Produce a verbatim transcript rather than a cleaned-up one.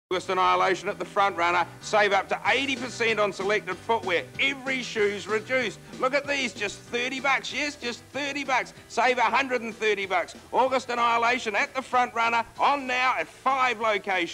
August Annihilation at the Frontrunner. Save up to eighty percent on selected footwear. Every shoe's reduced. Look at these, just thirty bucks. Yes, just thirty bucks. Save one hundred thirty bucks. August Annihilation at the Frontrunner, on now at five locations.